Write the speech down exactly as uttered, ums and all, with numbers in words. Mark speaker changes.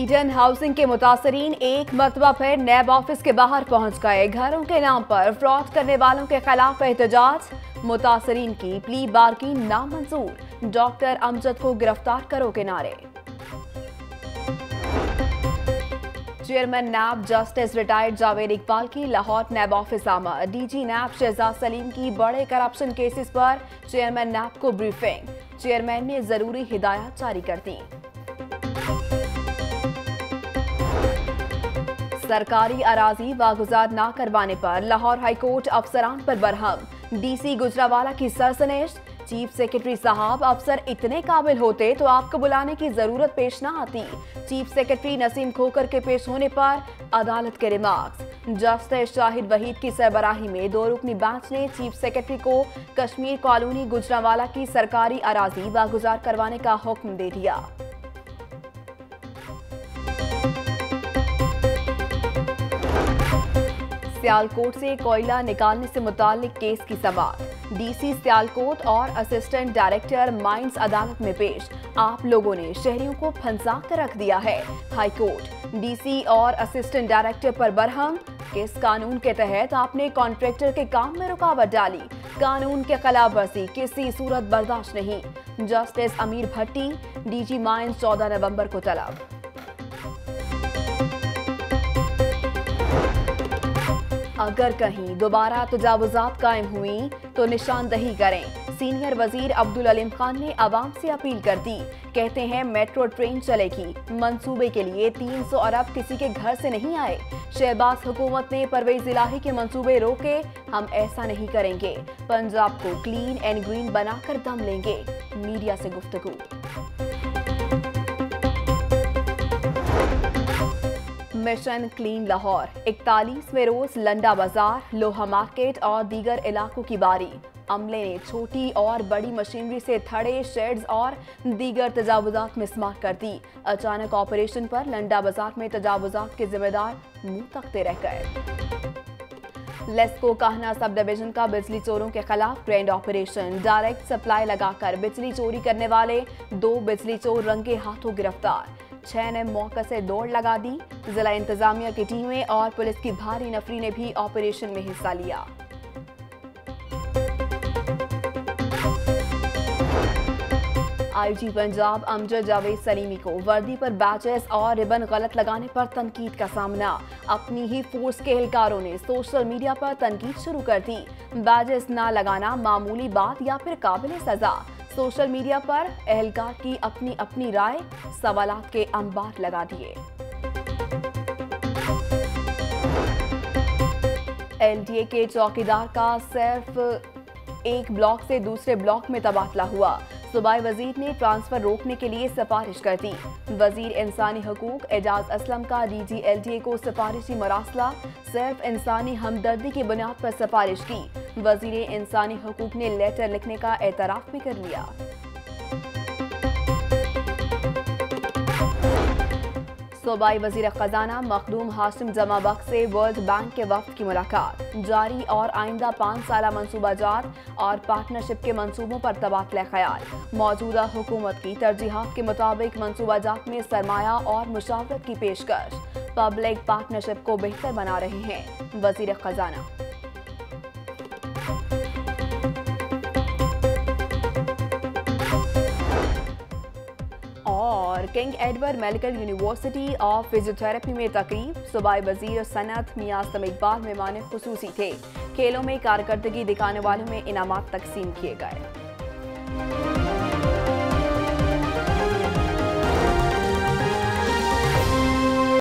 Speaker 1: Eden housing के मुतासरीन एक मरतबा फिर नैब ऑफिस के बाहर पहुंच गए। घरों के नाम पर फ्रॉड करने वालों के खिलाफ एहतजाज, मुतासरीन की प्ली बारकीन नामंजूर, डॉक्टर अमजद को गिरफ्तार करो के नारे। Chairman NAB justice retired Javed Iqbal की लाहौर नैब ऑफिस आमद। डीजी नैब शहजाद सलीम की बड़े करप्शन केसेस पर चेयरमैन नैब को ब्रीफिंग। चेयरमैन ने जरूरी हिदायत जारी कर दी। सरकारी अराजी वागुजार न करवाने पर लाहौर हाईकोर्ट अफसरान पर बरहम। डीसी गुजरावाला की सरसनेश, चीफ सेक्रेटरी साहब अफसर इतने काबिल होते तो आपको बुलाने की जरूरत पेश न आती। चीफ सेक्रेटरी नसीम खोकर के पेश होने पर अदालत के रिमार्क्स। जस्टिस शाहिद वहीद की सरबराही में दो रुकनी बेंच ने चीफ सेक्रेटरी को कश्मीर कॉलोनी गुजरावाला की सरकारी अराजी वागुजार करवाने का हुक्म दे दिया। सियालकोट से कोयला निकालने से मुताल्लिक केस की समाअत। डीसी सियालकोट और असिस्टेंट डायरेक्टर माइंस अदालत में पेश। आप लोगों ने शहरियों को फंसा कर रख दिया है। हाईकोर्ट डीसी और असिस्टेंट डायरेक्टर पर बरहम। किस कानून के तहत आपने कॉन्ट्रैक्टर के काम में रुकावट डाली? कानून के खिलाफ वर्जी किसी सूरत बर्दाश्त नहीं। जस्टिस अमीर भट्टी, डीजी माइंस चौदह नवंबर को तलब। अगर कहीं दोबारा तजावुजात कायम हुई तो निशानदही करें। सीनियर वजीर अब्दुल अलीम खान ने आवाम से अपील कर दी। कहते हैं मेट्रो ट्रेन चलेगी। मंसूबे के लिए तीन सौ अरब किसी के घर से नहीं आए। शहबाज हुकूमत ने परवेज इलाही के मंसूबे रोके। हम ऐसा नहीं करेंगे। पंजाब को क्लीन एंड ग्रीन बनाकर दम लेंगे। मीडिया से गुफ्तगू। मिशन क्लीन लाहौर, इकतालीसवें रोज लंडा बाजार, लोहा मार्केट और दीगर इलाकों की बारी। अमले ने छोटी और बड़ी मशीनरी से थड़े, शेड्स और दीगर तजावुजात मिसमार कर दी। अचानक ऑपरेशन पर लंडा बाजार में तजावुजात के जिम्मेदार मुंह तकते रह गए। लेस्को काहना सब डिवीजन का बिजली चोरों के खिलाफ ग्रैंड ऑपरेशन। डायरेक्ट सप्लाई लगाकर बिजली चोरी करने वाले दो बिजली चोर रंगे हाथों गिरफ्तार। छह ने मौके से दौड़ लगा दी। जिला इंतजामिया की टीमें और पुलिस की भारी नफरी ने भी ऑपरेशन में हिस्सा लिया। आईजी पंजाब अमजद जावेद सलीमी को वर्दी पर बैचेस और रिबन गलत लगाने पर तनकीद का सामना। अपनी ही फोर्स के एहलकारों ने सोशल मीडिया पर तनकीद शुरू कर दी। बैचेस ना लगाना मामूली बात या फिर काबिल सजा? सोशल मीडिया पर एहलकार की अपनी अपनी राय, सवालात के अंबार लगा दिए। एलडीए के चौकीदार का सिर्फ एक ब्लॉक से दूसरे ब्लॉक में तबादला हुआ। सूबाई वजीर ने ट्रांसफर रोकने के लिए सिफारिश कर दी। वजीर इंसानी हकूक एजाज असलम का डीजी एलडीए को सिफारिशी मरासला। सिर्फ इंसानी हमदर्दी की बुनियाद पर सिफारिश की। वजीर इंसानी हकूक ने लेटर लिखने का एतराफ भी कर लिया। सूबाई वजीर खजाना मखदूम हाशिम जमाबख्श से वर्ल्ड बैंक के वफ्द की मुलाकात। जारी और आइंदा पाँच साला मंसूबाजात और पार्टनरशिप के मंसूबों पर तबादला ख्याल। मौजूदा हुकूमत की तरजीहात के मुताबिक मंसूबाजात में सरमाया और मुशावरत की पेशकश। पब्लिक पार्टनरशिप को बेहतर बना रहे हैं वजीर खजाना। और King Edward medical university of physiotherapy में तकरीब। सूबाई वजीर सनत मियां आसम इकबाल मेहमान खुसूसी थे। खेलों में कारकर्दगी दिखाने वालों में इनामात तकसीम किए गए।